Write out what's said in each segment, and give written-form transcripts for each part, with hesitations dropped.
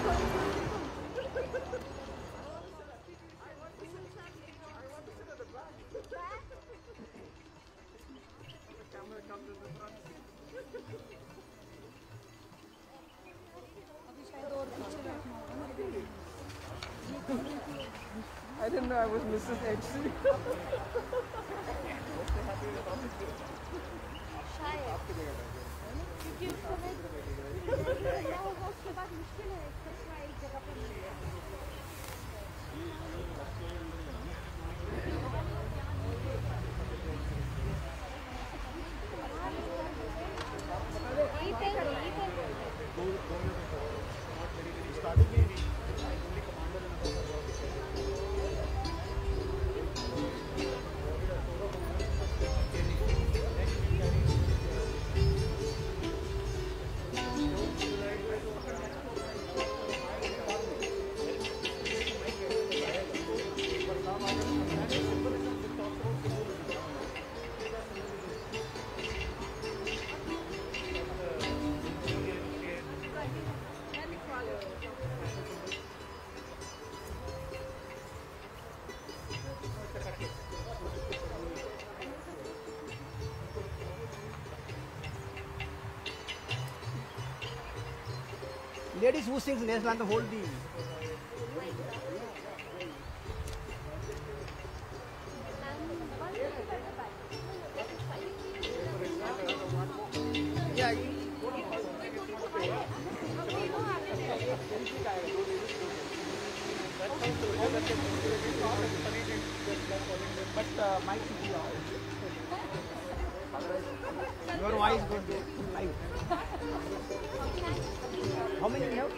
I didn't know I was Mrs. HC. Ladies who sings national anthem hold the. Yeah. But mic should be on. Your voice goes live. How many you have?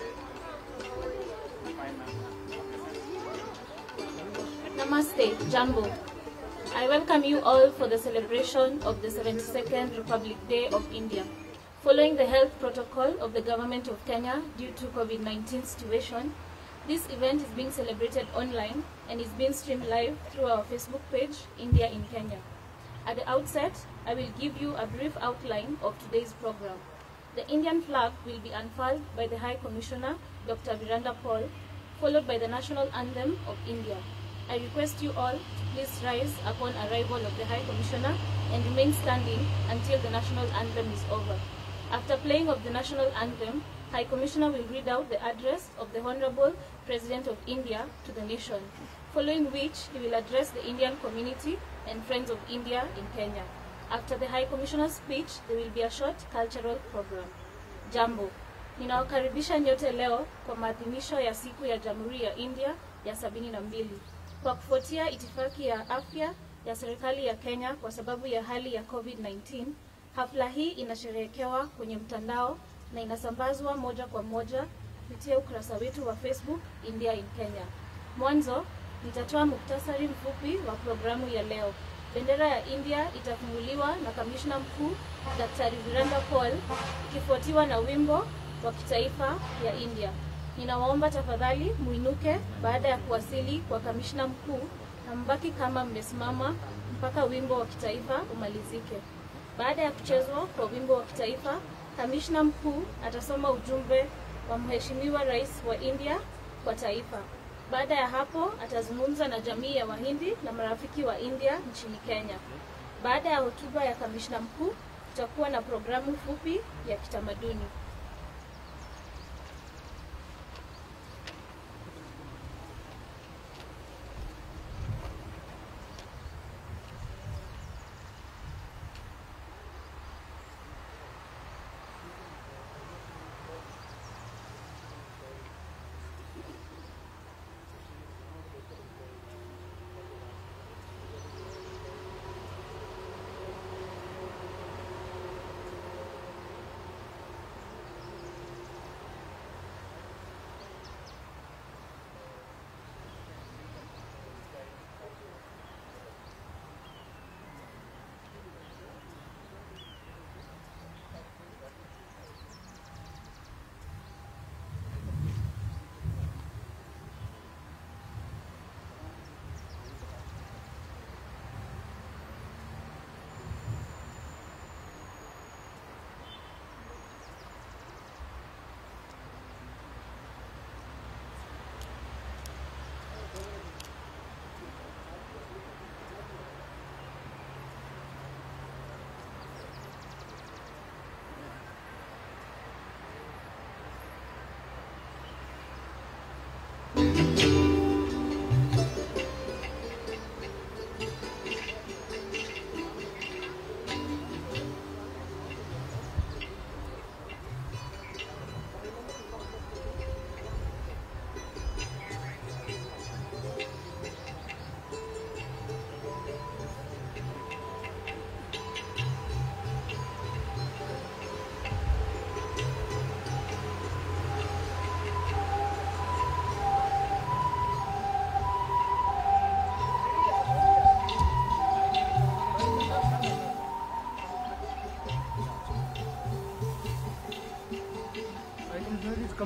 Namaste, Jambo. I welcome you all for the celebration of the 72nd Republic Day of India. Following the health protocol of the Government of Kenya due to COVID-19 situation, this event is being celebrated online and is being streamed live through our Facebook page, India in Kenya. At the outset, I will give you a brief outline of today's program. The Indian flag will be unfurled by the High Commissioner, Dr. Virender Paul, followed by the national anthem of India. I request you all to please rise upon arrival of the High Commissioner and remain standing until the national anthem is over. After playing of the national anthem, High Commissioner will read out the address of the Honorable President of India to the nation, following which he will address the Indian community and friends of India in Kenya. After the High Commissioner's speech, there will be a short cultural program. Jambo, ninawakaribisha nyote leo kwa maadhimisho ya siku ya Jamhuri ya India ya 72. Kwa kufuatia itifaki ya afya ya serikali ya Kenya kwa sababu ya hali ya COVID-19, hafla hii inasherehekewa kwenye mtandao na inasambazwa moja kwa moja kupitia ukurasa wetu wa Facebook India in Kenya. Mwanzo, nitatoa muktasari mfupi wa programu ya leo. Bendera ya India itafunguliwa na Kamishna Mkuu Daktari Virender Paul, ikifuatiwa na wimbo wa kitaifa ya India. Ninawaomba tafadhali muinuke baada ya kuwasili kwa Kamishna Mkuu na mbaki kama mmesimama mpaka wimbo wa kitaifa umalizike. Baada ya kuchezwa kwa wimbo wa kitaifa, Kamishna Mkuu atasoma ujumbe wa Mheshimiwa Rais wa India kwa taifa. Baada ya hapo, atazungumza na jamii ya Wahindi na marafiki wa India nchini Kenya. Baada ya hotuba ya Kamishna Mkuu, tutakuwa na programu fupi ya kitamaduni.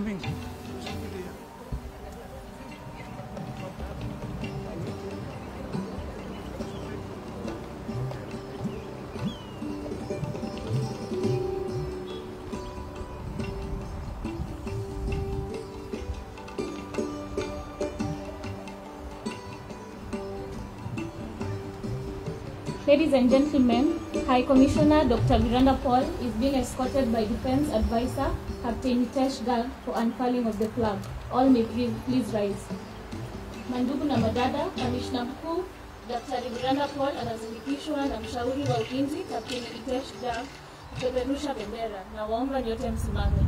coming. Ladies and gentlemen, High Commissioner Dr. Viranda Paul is being escorted by Defense Advisor Captain Nitesh Garg for unfurling of the flag. All may please rise. Mandugu na madada, Kamishna Mkuu Dr. Viranda Paul anasindikishwa na mshauri wa ulinzi Captain Nitesh Garg kupeperusha bendera, na waomba nyote msimame.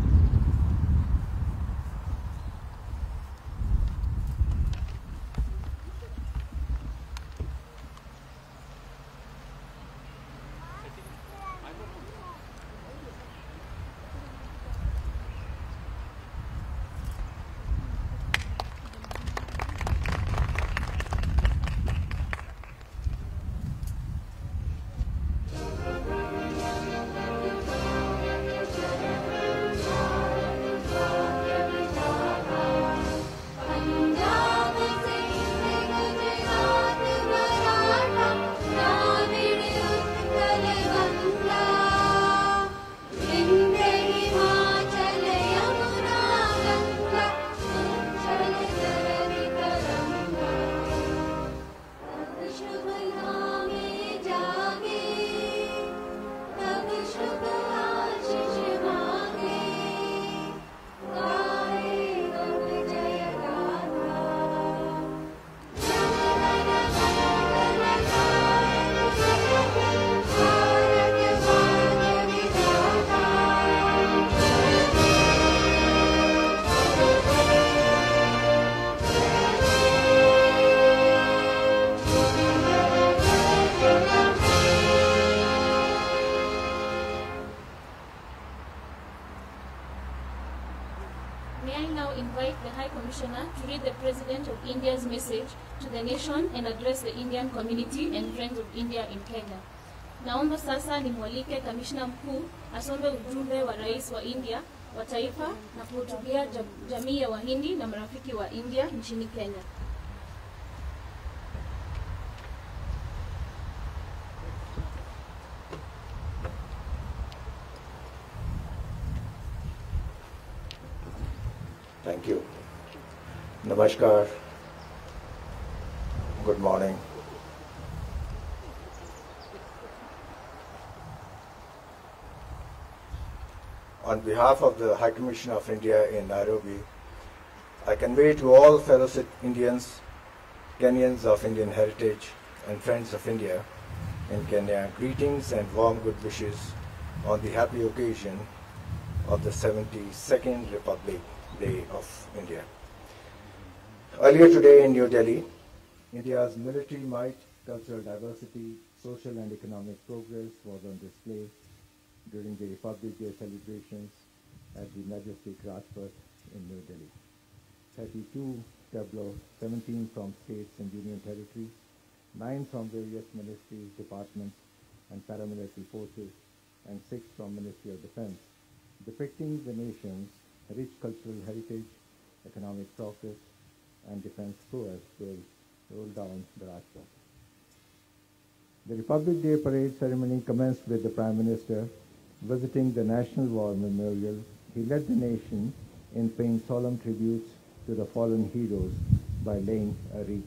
May I now invite the High Commissioner to read the President of India's message to the nation and address the Indian community and friends of India in Kenya. Naomba sasa nimwalike Kamishna Mkuu asombe ujumbe wa Rais wa India wa taifa na kuhutubia jamii ya Wahindi na marafiki wa India nchini Kenya. Thank you. Namaskar. Good morning. On behalf of the High Commission of India in Nairobi, I convey to all fellow Indians, Kenyans of Indian heritage, and friends of India in Kenya greetings and warm good wishes on the happy occasion of the 72nd Republic Day of India. Earlier today in New Delhi, India's military might, cultural diversity, social and economic progress was on display during the Republic Day celebrations at the majestic Rajpath in New Delhi. 32 tableaux, 17 from states and union territories, 9 from various ministries, departments and paramilitary forces, and 6 from Ministry of Defense, depicting the nation's rich cultural heritage, economic progress, and defense prowess will roll down the Rajpath. The Republic Day parade ceremony commenced with the Prime Minister visiting the National War Memorial. He led the nation in paying solemn tributes to the fallen heroes by laying a wreath.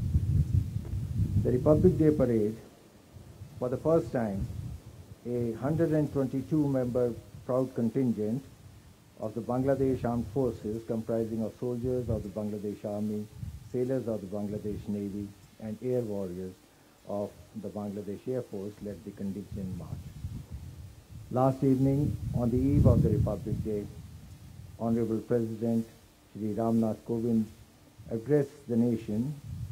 The Republic Day parade, for the first time, a 122-member proud contingent of the Bangladesh Armed Forces, comprising of soldiers of the Bangladesh Army, sailors of the Bangladesh Navy, and air warriors of the Bangladesh Air Force, led the contingent march. Last evening, on the eve of the Republic Day, Honorable President Shri Ramnath Kovind addressed the nation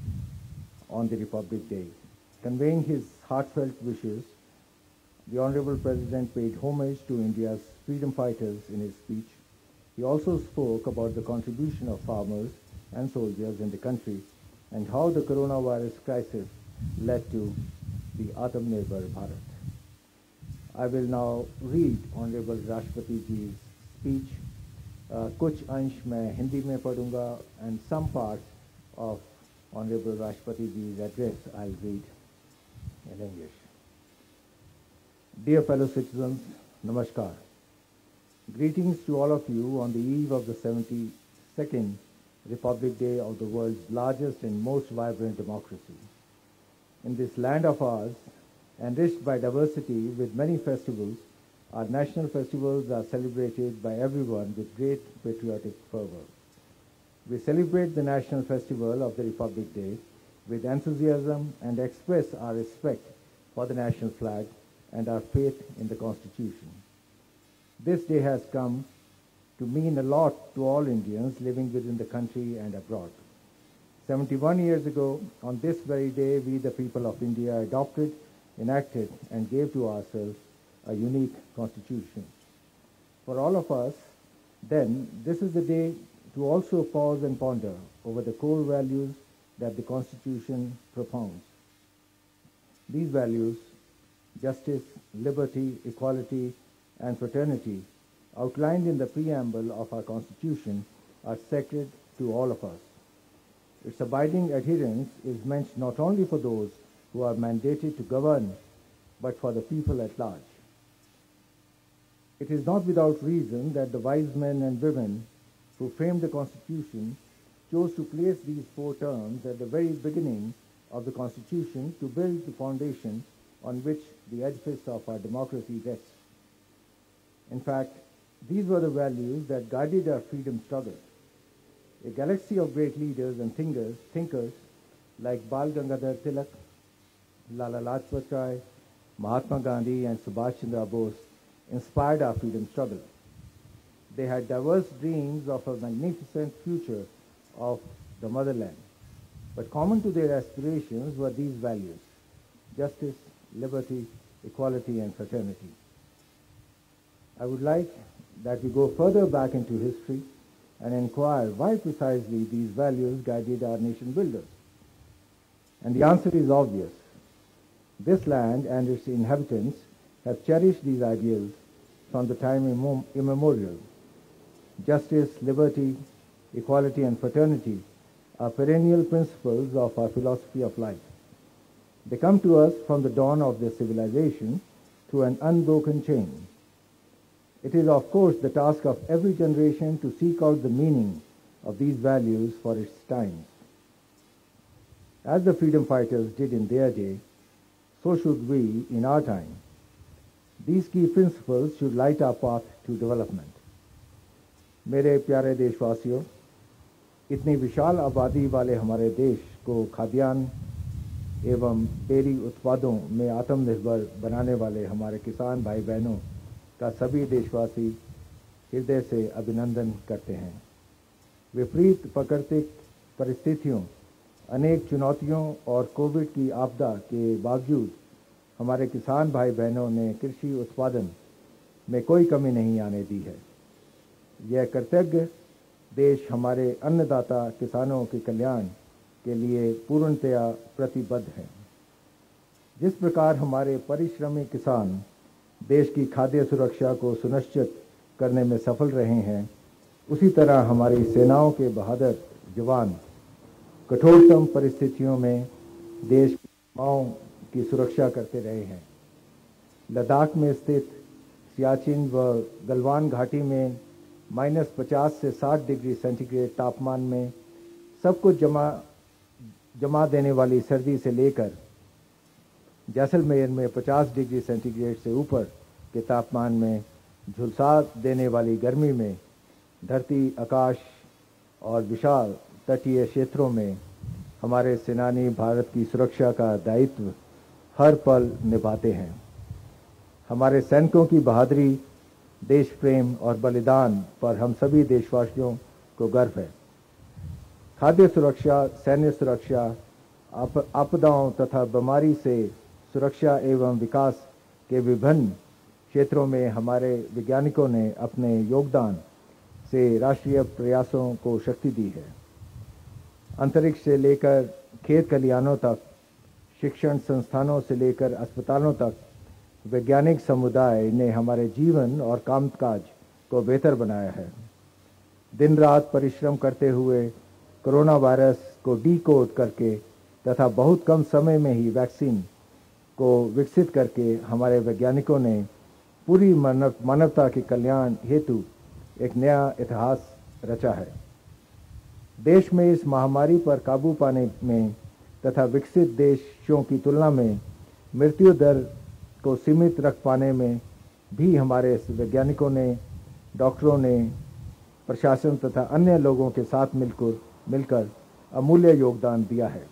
on the Republic Day. Conveying his heartfelt wishes, the Honorable President paid homage to India's freedom fighters in his speech. He also spoke about the contribution of farmers and soldiers in the country and how the coronavirus crisis led to the Atmanirbhar Bharat. I will now read Honorable Rashtrapati Ji's speech कुछ अंश मैं हिंदी में पढ़ूंगा and some parts of Honorable Rashtrapati ji's address I'll read in English. Dear fellow citizens, Namaskar. Greetings to all of you on the eve of the 72nd Republic Day of the world's largest and most vibrant democracy. In this land of ours, enriched by diversity with many festivals, our national festivals are celebrated by everyone with great patriotic fervor. We celebrate the National Festival of the Republic Day with enthusiasm and express our respect for the national flag and our faith in the Constitution. This day has come to mean a lot to all Indians living within the country and abroad. 71 years ago, on this very day, we the people of India adopted, enacted and gave to ourselves a unique constitution. For all of us, then, this is the day to also pause and ponder over the core values that the Constitution propounds. These values, justice, liberty, equality, and fraternity, outlined in the preamble of our Constitution, are sacred to all of us. Its abiding adherence is meant not only for those who are mandated to govern, but for the people at large. It is not without reason that the wise men and women who framed the Constitution chose to place these 4 terms at the very beginning of the Constitution to build the foundation on which the edifice of our democracy rests. In fact, these were the values that guided our freedom struggle. A galaxy of great leaders and thinkers like Bal Gangadhar Tilak, Lala Lajpat Rai, Mahatma Gandhi and Subhash Chandra Bose inspired our freedom struggle. They had diverse dreams of a magnificent future of the motherland. But common to their aspirations were these values: justice, liberty, equality, and fraternity. I would like that we go further back into history and inquire why precisely these values guided our nation builders. And the answer is obvious. This land and its inhabitants have cherished these ideals from the time immemorial. Justice, liberty, equality, and fraternity are perennial principles of our philosophy of life. They come to us from the dawn of this civilization through an unbroken chain. It is, of course, the task of every generation to seek out the meaning of these values for its times. As the freedom fighters did in their day, so should we in our time. These key principles should light our path to development. मेरे प्यारे देशवासियों, इतनी विशाल आबादी वाले हमारे देश को खाद्यान्न एवं डेयरी उत्पादों में आत्मनिर्भर बनाने वाले हमारे किसान भाई बहनों का सभी देशवासी हृदय से अभिनंदन करते हैं। विपरीत प्राकृतिक परिस्थितियों, अनेक चुनौतियों और कोविड की आपदा के बावजूद हमारे किसान भाई बहनों ने कृषि उत्पादन में कोई कमी नहीं आने दी है। यह कृतज्ञ देश हमारे अन्नदाता किसानों के कल्याण के लिए पूर्णतया प्रतिबद्ध है। जिस प्रकार हमारे परिश्रमी किसान देश की खाद्य सुरक्षा को सुनिश्चित करने में सफल रहे हैं, उसी तरह हमारी सेनाओं के बहादुर जवान कठोरतम परिस्थितियों में देश की सीमाओं की सुरक्षा करते रहे हैं। लद्दाख में स्थित सियाचिन व गलवान घाटी में -50 से 60 डिग्री सेंटीग्रेड तापमान में सबको जमा देने वाली सर्दी से लेकर जैसलमेर में 50 डिग्री सेंटीग्रेड से ऊपर के तापमान में झुलसा देने वाली गर्मी में धरती, आकाश और विशाल तटीय क्षेत्रों में हमारे सेनानी भारत की सुरक्षा का दायित्व हर पल निभाते हैं। हमारे सैनिकों की बहादुरी, देश प्रेम और बलिदान पर हम सभी देशवासियों को गर्व है। खाद्य सुरक्षा, सैन्य सुरक्षा, आपदाओं तथा बीमारी से सुरक्षा एवं विकास के विभिन्न क्षेत्रों में हमारे वैज्ञानिकों ने अपने योगदान से राष्ट्रीय प्रयासों को शक्ति दी है। अंतरिक्ष से लेकर खेत खलिहानों तक, शिक्षण संस्थानों से लेकर अस्पतालों तक वैज्ञानिक समुदाय ने हमारे जीवन और कामकाज को बेहतर बनाया है। दिन रात परिश्रम करते हुए कोरोना वायरस को डीकोड करके तथा बहुत कम समय में ही वैक्सीन को विकसित करके हमारे वैज्ञानिकों ने पूरी मानवता के कल्याण हेतु एक नया इतिहास रचा है। देश में इस महामारी पर काबू पाने में तथा विकसित देशों की तुलना में मृत्यु दर को सीमित रख पाने में भी हमारे वैज्ञानिकों ने, डॉक्टरों ने, प्रशासन तथा अन्य लोगों के साथ मिलकर अमूल्य योगदान दिया है।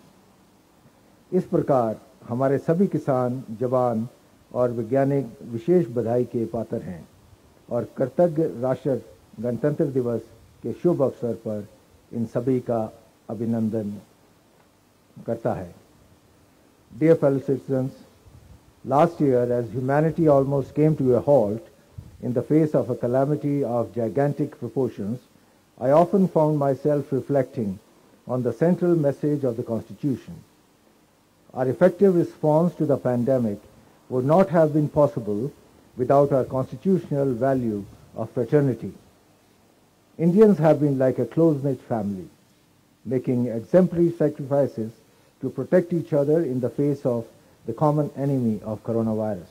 इस प्रकार हमारे सभी किसान, जवान और वैज्ञानिक विशेष बधाई के पात्र हैं और कृतज्ञ राष्ट्र गणतंत्र दिवस के शुभ अवसर पर इन सभी का अभिनंदन करता है। Dear fellow citizens, last year as humanity almost came to a halt in the face of a calamity of gigantic proportions, I often found myself reflecting on the central message of the Constitution. Our effective response to the pandemic would not have been possible without our constitutional value of fraternity. Indians have been like a close-knit family, making exemplary sacrifices to protect each other in the face of the common enemy of coronavirus.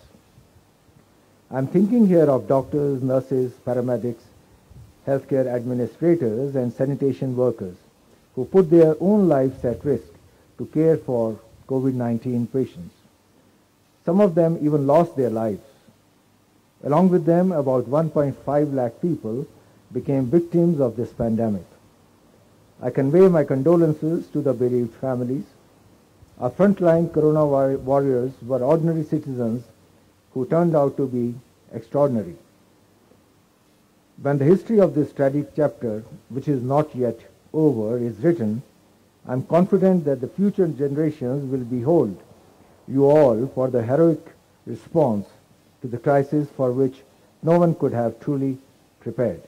I'm thinking here of doctors, nurses, paramedics, healthcare administrators, and sanitation workers who put their own lives at risk to care for COVID-19 patients. Some of them even lost their lives. Along with them, about 1.5 lakh people became victims of this pandemic. I convey my condolences to the bereaved families. Our frontline corona warriors were ordinary citizens who turned out to be extraordinary. When the history of this tragic chapter, which is not yet over, is written, I am confident that the future generations will behold you all for the heroic response to the crisis for which no one could have truly prepared.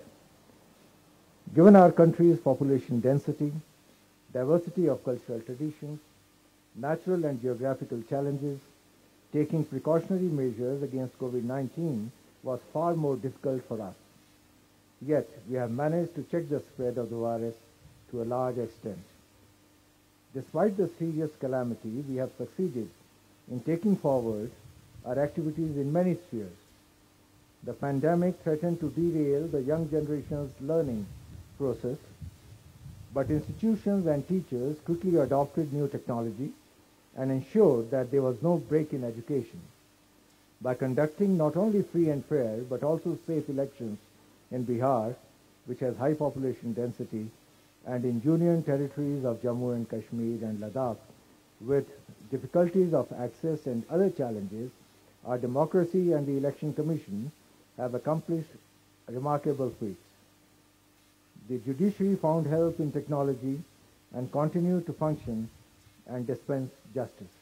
Given our country's population density, diversity of cultural traditions, natural and geographical challenges, taking precautionary measures against COVID-19 was far more difficult for us. Yet, we have managed to check the spread of the virus to a large extent. Despite the serious calamity, we have succeeded in taking forward our activities in many spheres. The pandemic threatened to derail the young generation's learning process, but institutions and teachers quickly adopted new technology and ensured that there was no break in education. By conducting not only free and fair, but also safe elections in Bihar, which has high population density, and in union territories of Jammu and Kashmir and Ladakh, with difficulties of access and other challenges, our democracy and the Election Commission have accomplished remarkable feats. The judiciary found help in technology and continued to function and dispense justice.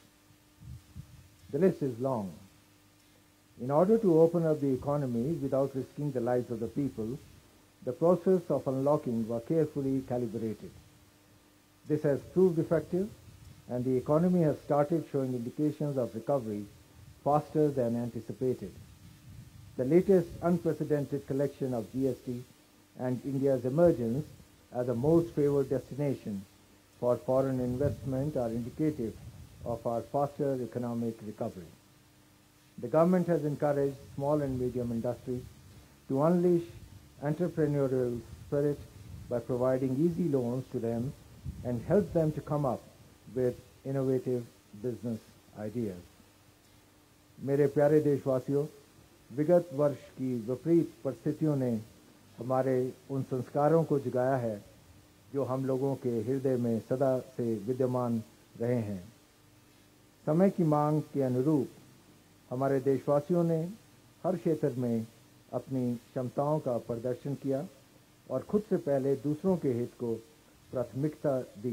The list is long. In order to open up the economy without risking the lives of the people, the process of unlocking was carefully calibrated. This has proved effective, and the economy has started showing indications of recovery faster than anticipated. The latest unprecedented collection of GST and India's emergence as a most favored destination for foreign investment are indicative of our faster economic recovery. The government has encouraged small and medium industries to unleash entrepreneurial spirit by providing easy loans to them and help them to come up with innovative business ideas. मेरे प्यारे देशवासियों, विगत वर्ष की विपरीत परिस्थितियों ने हमारे उन संस्कारों को जगाया है जो हम लोगों के हृदय में सदा से विद्यमान रहे हैं। समय की मांग के अनुरूप हमारे देशवासियों ने हर क्षेत्र में अपनी क्षमताओं का प्रदर्शन किया और खुद से पहले दूसरों के हित को प्राथमिकता दी।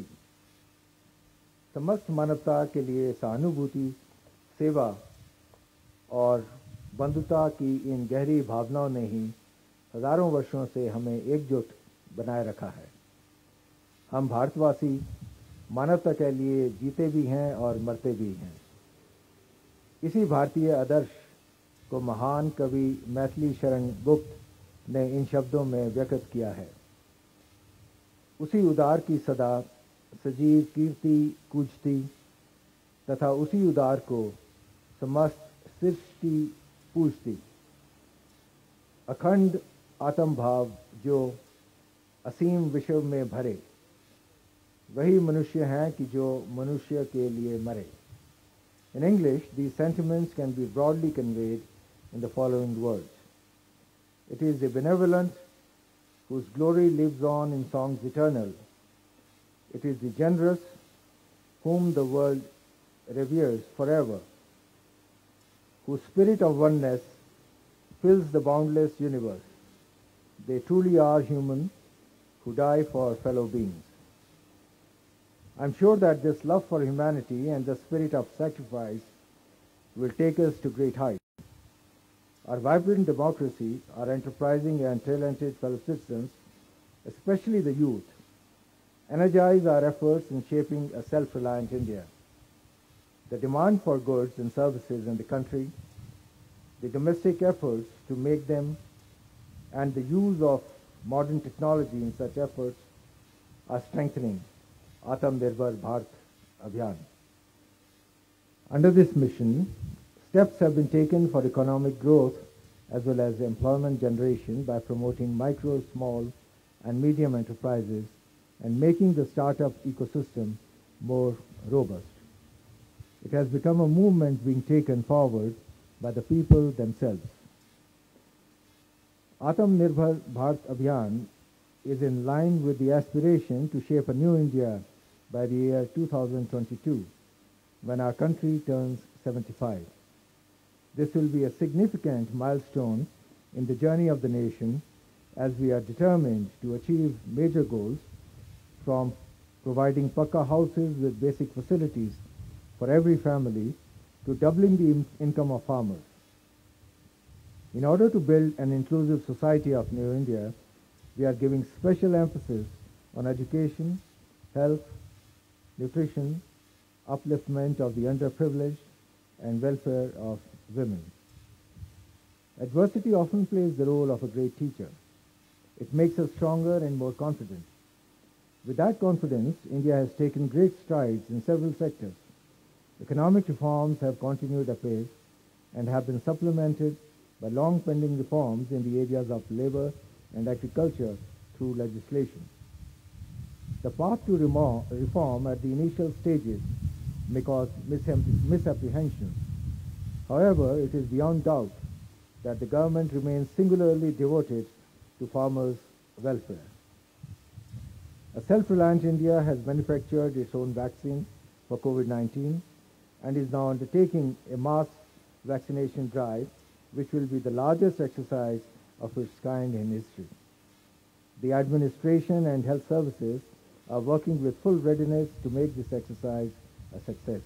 समस्त मानवता के लिए सहानुभूति, सेवा और बंधुता की इन गहरी भावनाओं ने ही हजारों वर्षों से हमें एकजुट बनाए रखा है। हम भारतवासी मानवता के लिए जीते भी हैं और मरते भी हैं। इसी भारतीय आदर्श को महान कवि मैथिली शरण गुप्त ने इन शब्दों में व्यक्त किया है। उसी उदार की सदा सजीव कीर्ति कूजती तथा उसी उदार को समस्त सृष्टि पूजती। अखंड आत्म भाव जो असीम विश्व में भरे, वही मनुष्य है कि जो मनुष्य के लिए मरे। In English, these sentiments can be broadly conveyed in the following words. It is the benevolent whose glory lives on in songs eternal. It is the generous whom the world reveres forever, whose spirit of oneness fills the boundless universe. They truly are human who die for fellow beings. I'm sure that this love for humanity and the spirit of sacrifice will take us to great heights. Our vibrant democracy, our enterprising and talented fellow citizens, especially the youth, energize our efforts in shaping a self-reliant India. The demand for goods and services in the country, the domestic efforts to make them, and the use of modern technology in such efforts are strengthening Atmanirbhar Bharat Abhiyan. Under this mission, steps have been taken for economic growth as well as employment generation by promoting micro, small, and medium enterprises and making the startup ecosystem more robust. It has become a movement being taken forward by the people themselves. Atmanirbhar Bharat Abhiyan is in line with the aspiration to shape a new India by the year 2022, when our country turns 75. This will be a significant milestone in the journey of the nation, as we are determined to achieve major goals, from providing Pakka houses with basic facilities for every family to doubling the income of farmers. In order to build an inclusive society of New India, we are giving special emphasis on education, health, nutrition, upliftment of the underprivileged, and welfare of women. Adversity often plays the role of a great teacher. It makes us stronger and more confident. With that confidence, India has taken great strides in several sectors. Economic reforms have continued apace and have been supplemented by long-pending reforms in the areas of labor and agriculture through legislation. The path to reform at the initial stages may cause misapprehensions. However, it is beyond doubt that the government remains singularly devoted to farmers' welfare. A self-reliant India has manufactured its own vaccine for COVID-19 and is now undertaking a mass vaccination drive, which will be the largest exercise of its kind in history. The administration and health services are working with full readiness to make this exercise a success.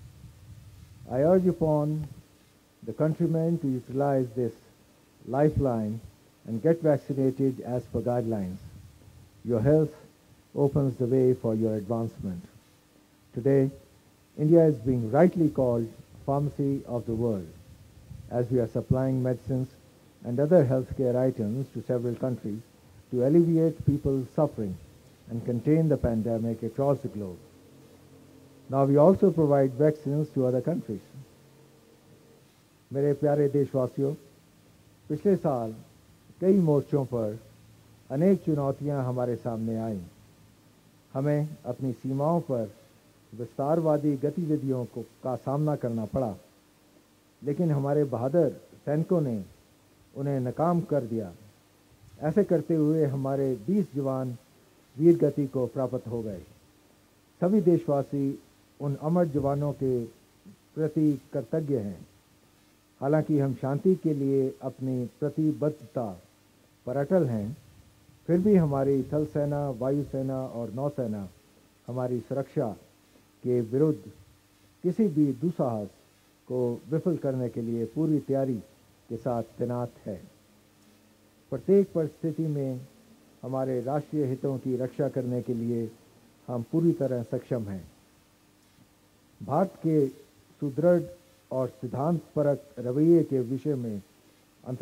I urge upon the countrymen to utilize this lifeline and get vaccinated as per guidelines. Your health opens the way for your advancement. Today, India is being rightly called pharmacy of the world, as we are supplying medicines and other healthcare items to several countries to alleviate people's suffering and contain the pandemic across the globe. Now we also provide vaccines to other countries. मेरे प्यारे देशवासियों, पिछले साल कई मोर्चों पर अनेक चुनौतियां हमारे सामने आईं। हमें अपनी सीमाओं पर विस्तारवादी गतिविधियों का सामना करना पड़ा, लेकिन हमारे बहादुर सैनिकों ने उन्हें नाकाम कर दिया। ऐसे करते हुए हमारे 20 जवान वीर गति को प्राप्त हो गए। सभी देशवासी उन अमर जवानों के प्रति कृतज्ञ हैं। हालांकि हम शांति के लिए अपनी प्रतिबद्धता पर अटल हैं, फिर भी हमारी थल सेना, वायुसेना और नौसेना हमारी सुरक्षा के विरुद्ध किसी भी दुस्साहस को विफल करने के लिए पूरी तैयारी के साथ तैनात है। प्रत्येक परिस्थिति में हमारे राष्ट्रीय हितों की रक्षा करने के लिए हम पूरी तरह सक्षम हैं। भारत के सुदृढ़ और सिद्धांतपरक रवैये के विषय में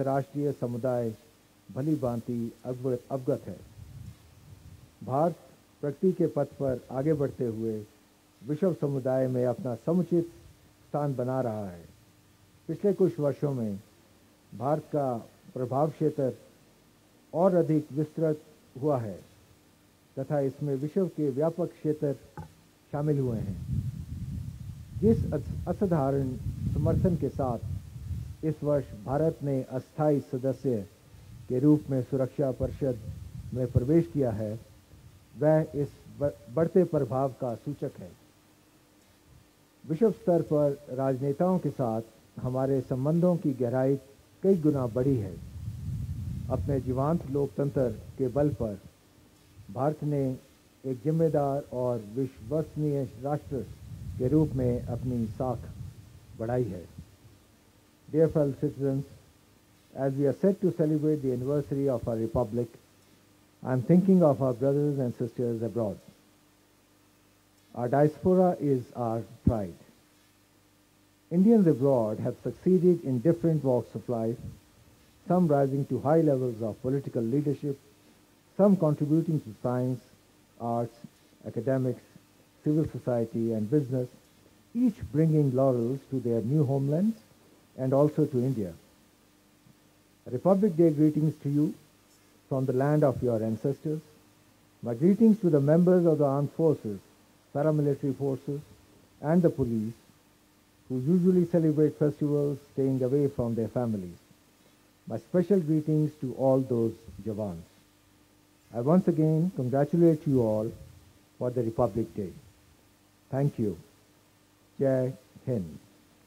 अंतर्राष्ट्रीय समुदाय भली भांति अवगत है। भारत प्रगति के पथ पर आगे बढ़ते हुए विश्व समुदाय में अपना समुचित स्थान बना रहा है। पिछले कुछ वर्षों में भारत का प्रभाव क्षेत्र और अधिक विस्तृत हुआ है तथा इसमें विश्व के व्यापक क्षेत्र शामिल हुए हैं। जिस असाधारण समर्थन के साथ इस वर्ष भारत ने अस्थायी सदस्य के रूप में सुरक्षा परिषद में प्रवेश किया है, वह इस बढ़ते प्रभाव का सूचक है। विश्व स्तर पर राजनेताओं के साथ हमारे संबंधों की गहराई कई गुना बढ़ी है। अपने जीवंत लोकतंत्र के बल पर भारत ने एक जिम्मेदार और विश्वसनीय राष्ट्र के रूप में अपनी साख बढ़ाई है। Dear fellow citizens, as we are set to celebrate the anniversary of our republic, I am thinking of our brothers and sisters abroad. Our diaspora is our pride. Indians abroad have succeeded in different walks of life, some rising to high levels of political leadership, some contributing to science, arts, academics, civil society and business, each bringing laurels to their new homelands and also to India. Republic Day greetings to you from the land of your ancestors. My greetings to the members of the armed forces, paramilitary forces and the police who usually celebrate festivals staying away from their families. My special greetings to all those Jawans. I once again congratulate you all for the Republic Day. Thank you. Jai Hind.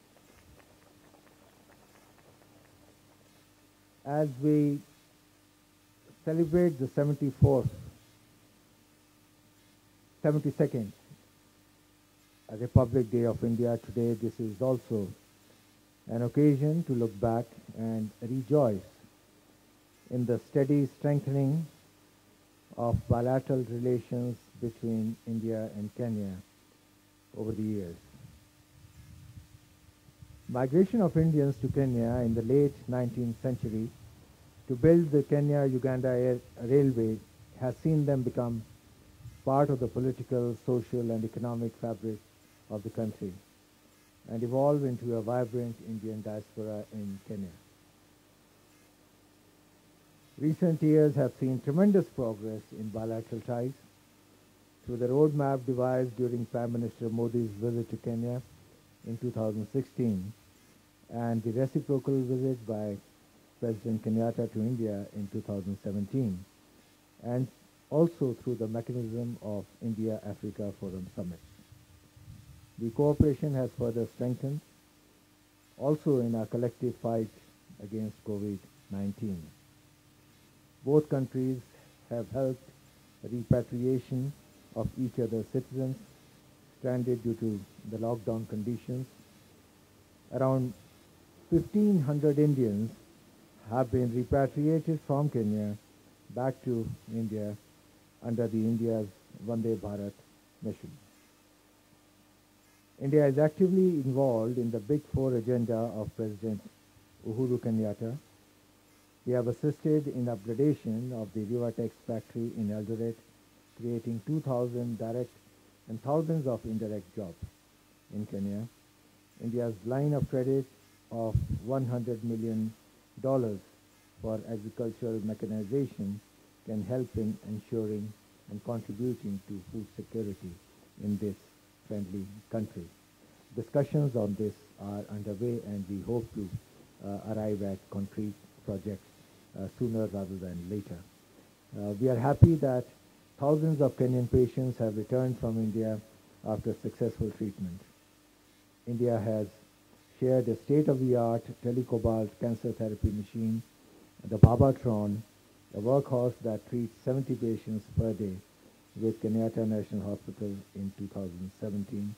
As we celebrate the 72nd Republic Day of India today, this is also an occasion to look back and rejoice in the steady strengthening of bilateral relations between India and Kenya over the years. Migration of Indians to Kenya in the late 19th century to build the Kenya-Uganda Railway has seen them become part of the political, social and economic fabric of the country and evolve into a vibrant Indian diaspora in Kenya. Recent years have seen tremendous progress in bilateral ties through the roadmap devised during Prime Minister Modi's visit to Kenya in 2016 and the reciprocal visit by President Kenyatta to India in 2017 and also through the mechanism of India-Africa Forum Summit. The cooperation has further strengthened also in our collective fight against COVID-19. Both countries have helped repatriation of each other's citizens stranded due to the lockdown conditions. Around 1,500 Indians have been repatriated from Kenya back to India under the India's Vande Bharat mission. India is actively involved in the Big Four agenda of President Uhuru Kenyatta. We have assisted in upgradation of the Rivatex factory in Eldoret, creating 2,000 direct and thousands of indirect jobs in Kenya. India's line of credit of $100 million for agricultural mechanization can help in ensuring and contributing to food security in this friendly country. Discussions on this are underway and we hope to arrive at concrete projects sooner rather than later. We are happy that thousands of Kenyan patients have returned from India after successful treatment. India has shared a state-of-the-art telecobalt cancer therapy machine, the Babatron, a workhorse that treats 70 patients per day with Kenyatta National Hospital in 2017.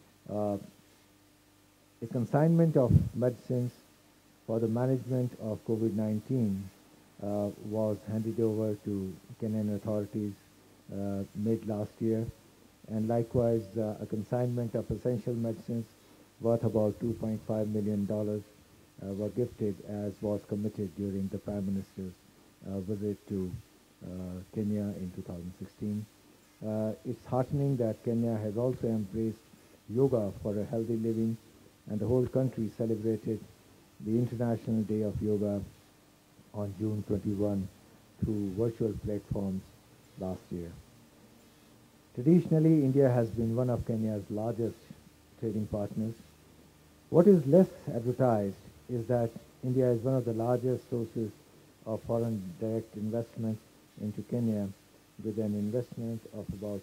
A consignment of medicines for the management of COVID-19 was handed over to Kenyan authorities mid last year, and likewise a consignment of essential medicines worth about $2.5 million were gifted as was committed during the Prime Minister's visit to Kenya in 2016. It's heartening that Kenya has also embraced yoga for a healthy living, and the whole country celebrated the International Day of Yoga on June 21 through virtual platforms last year. Traditionally, India has been one of Kenya's largest trading partners. What is less advertised is that India is one of the largest sources of foreign direct investment into Kenya, with an investment of about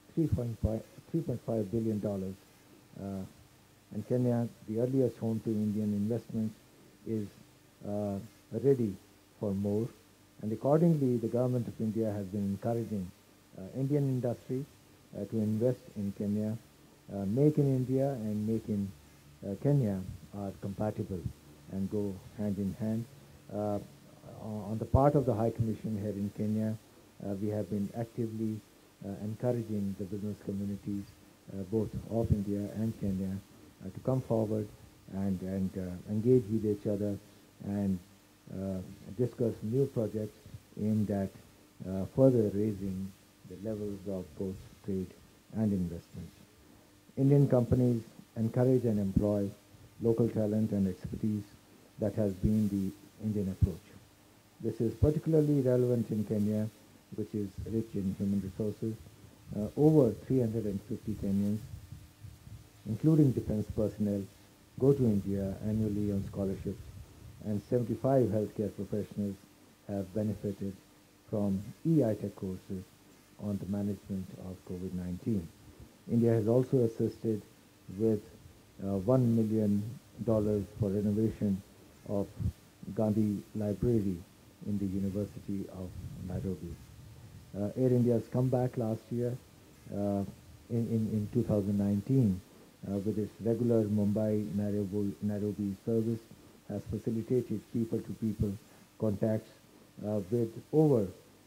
$3.5 billion. And Kenya, the earliest home to Indian investments, is ready for more. And accordingly, the government of India has been encouraging Indian industry to invest in Kenya. Make in India and Make in Kenya are compatible and go hand in hand. On the part of the High Commission here in Kenya, we have been actively encouraging the business communities, both of India and Kenya, to come forward and engage with each other and discuss new projects aimed at further raising the levels of both trade and investments. Indian companies encourage and employ local talent and expertise. That has been the Indian approach. This is particularly relevant in Kenya, which is rich in human resources. Over 350 Kenyans, including defense personnel, go to India annually on scholarships, and 75 healthcare professionals have benefited from e-ITech courses on the management of COVID-19. India has also assisted with $1 million for renovation of Gandhi Library in the University of Nairobi. Air India's comeback last year in 2019 with its regular Mumbai-Nairobi service has facilitated people-to-people contacts with over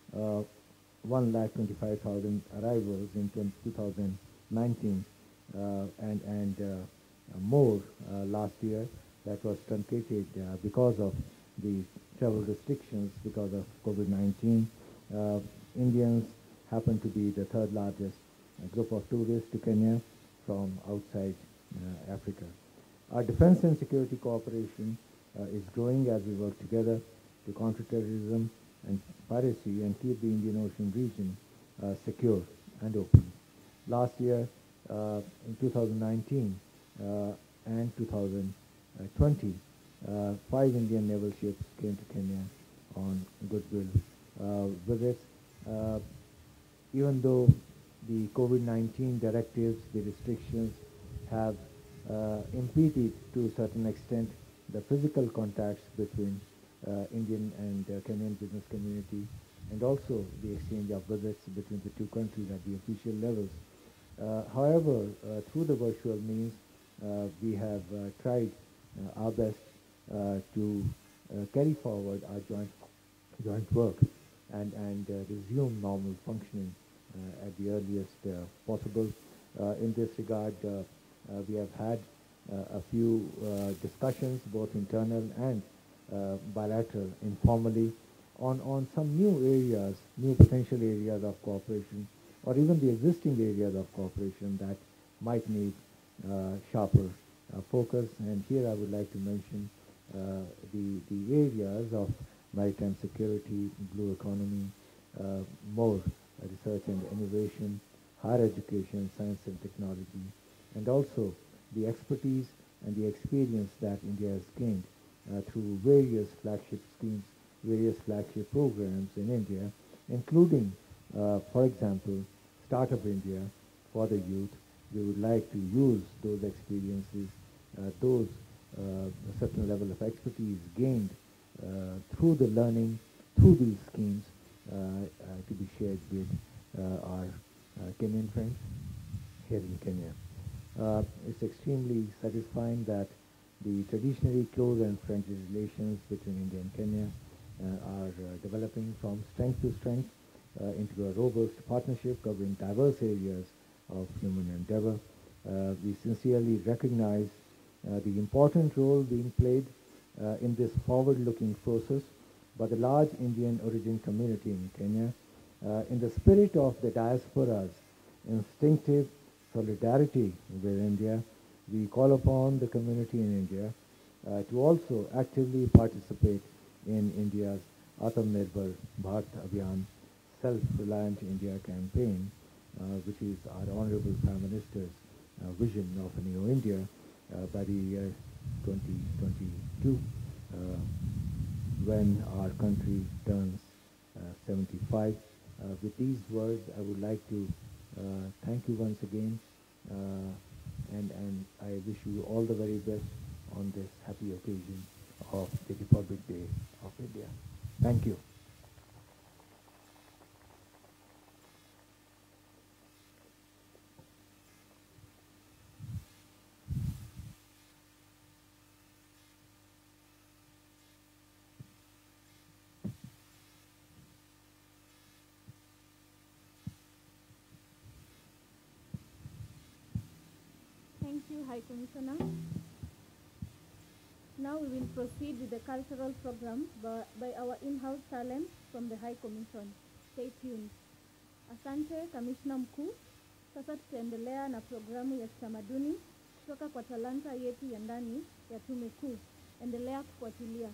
125,000 arrivals in 2019 and more last year. That was truncated because of the travel restrictions because of COVID-19. Indians happen to be the third largest group of tourists to Kenya from outside Africa. Our defense and security cooperation is growing as we work together to counter terrorism and piracy and keep the Indian Ocean region secure and open. Last year, in 2019 and 2020, 5 Indian naval ships came to Kenya on goodwill visits. Even though the COVID-19 directives, the restrictions have impeded to a certain extent the physical contacts between Indian and Kenyan business community, and also the exchange of visits between the two countries at the official levels. However, through the virtual means, we have tried our best to carry forward our joint work and resume normal functioning at the earliest possible. In this regard, we have had a few discussions, both internal and bilateral, informally, on some new areas, new potential areas of cooperation, or even the existing areas of cooperation that might need sharper focus. And here I would like to mention the areas of maritime security, blue economy, more research and innovation, higher education, science and technology, and also the expertise and the experience that India has gained through various flagship schemes, various flagship programs in India, including, for example, Startup India for the youth. We would like to use those experiences, those certain level of expertise gained through the learning, through these schemes, to be shared with our Kenyan friends here in Kenya. It's extremely satisfying that the traditionally close and friendly relations between India and Kenya are developing from strength to strength into a robust partnership covering diverse areas of human endeavor. We sincerely recognize the important role being played in this forward-looking process by the large Indian origin community in Kenya, In the spirit of the diaspora's instinctive solidarity with India, we call upon the community in India to also actively participate in India's Atmanirbhar Bharat Abhiyan Self-Reliant India campaign, which is our Honorable Prime Minister's vision of a new India by the year 2022, when our country turns 75. With these words, I would like to thank you once again, and I wish you all the very best on this happy occasion of the Republic Day of India. Thank you. Thank you, High Commissioner. Now we will proceed with the cultural program by our in-house talent from the High Commission. Stay tuned. Asante, Kamishna Mkuu. Sasa tutaendelea na programu ya kitamaduni kutoka kwa talanta yetu ya ndani ya Tume Kuu. Endelea kufuatilia.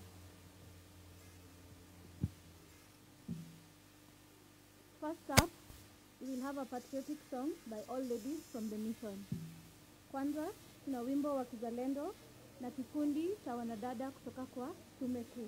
First up, we will have a patriotic song by all ladies from the mission. Kwanza, tuna wimbo wa kizalendo na kikundi cha wanadada kutoka kwa Tume Kuu.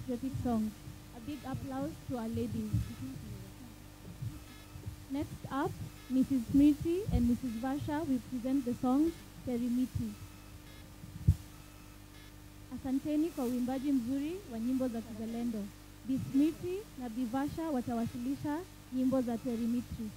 patriotic songs. A big applause to our ladies. Next up, Mrs. Smriti and Mrs. Vasha will present the song Terimiti. Asanteni kwa uimbaji mzuri wa nyimbo za kizalendo. Bi Smriti na Bi Vasha watawasilisha nyimbo za Terimiti.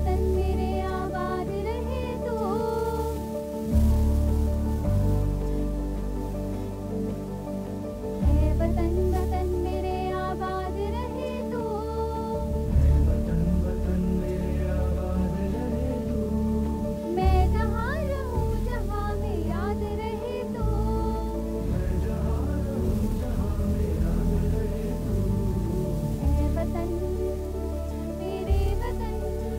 वतन मेरे आबाद रहे तो, है वतन वतन मेरे आबाद रहे तो, मैं जहाँ रहूँ जहाँ में याद रहे तो, है वतन मेरे वतन,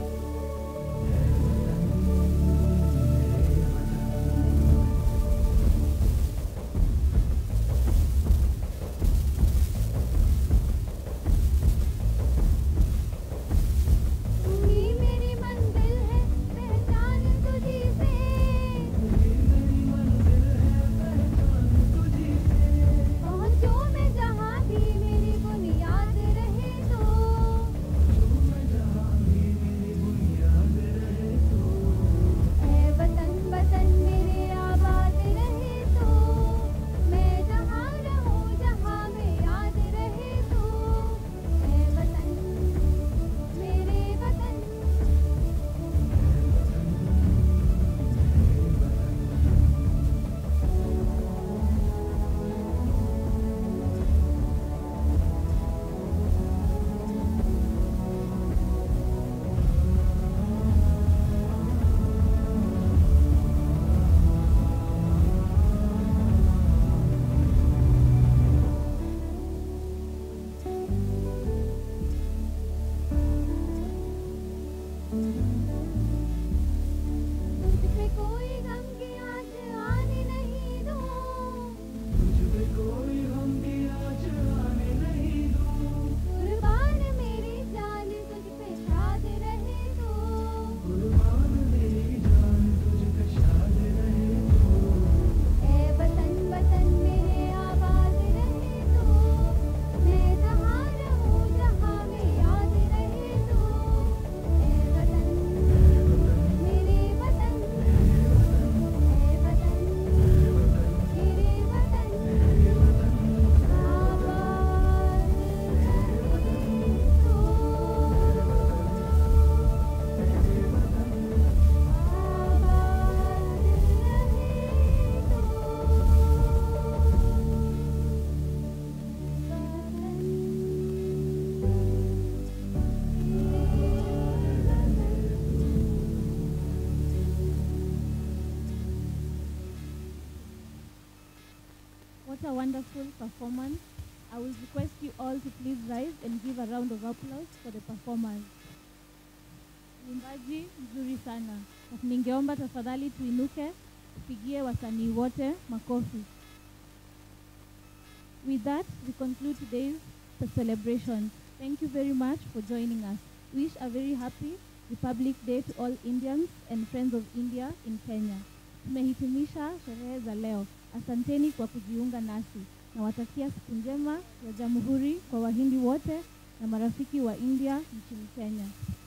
तू ही मेरी मंजिल है पहचान तुझी से, पहुँचूं मैं जहाँ भी मेरी बुनियाद रहे तो, है वतन वतन मेरे आबाद रहे तो, मैं जहाँ रहूँ जहाँ में याद रहे तो, है वतन मेरे वतन। तुझ पे कोई गम की आँच आने नहीं दूँ, कुर्बान मेरी जान तुझ पे शाद रहे तो, है वतन वतन मेरे आबाद रहे तो, मैं जहाँ रहूँ जहाँ में याद रहे तो, है वतन मेरे वतन, है वतन मेरे वतन, आबाद What a wonderful performance. I will request you all to please rise and give a round of applause for the performance. Uimbaji mzuri sana. Na ningeomba tafadhali tuinuke, tupigie wasanii wote makofi. With that, we conclude today's celebration. Thank you very much for joining us. Wish a very happy Republic Day to all Indians and friends of India in Kenya. Tumehitimisha sherehe za leo. Asanteni kwa kujiunga nasi. Nawatakia siku njema ya Jamhuri kwa Wahindi wote na marafiki wa India nchini Kenya.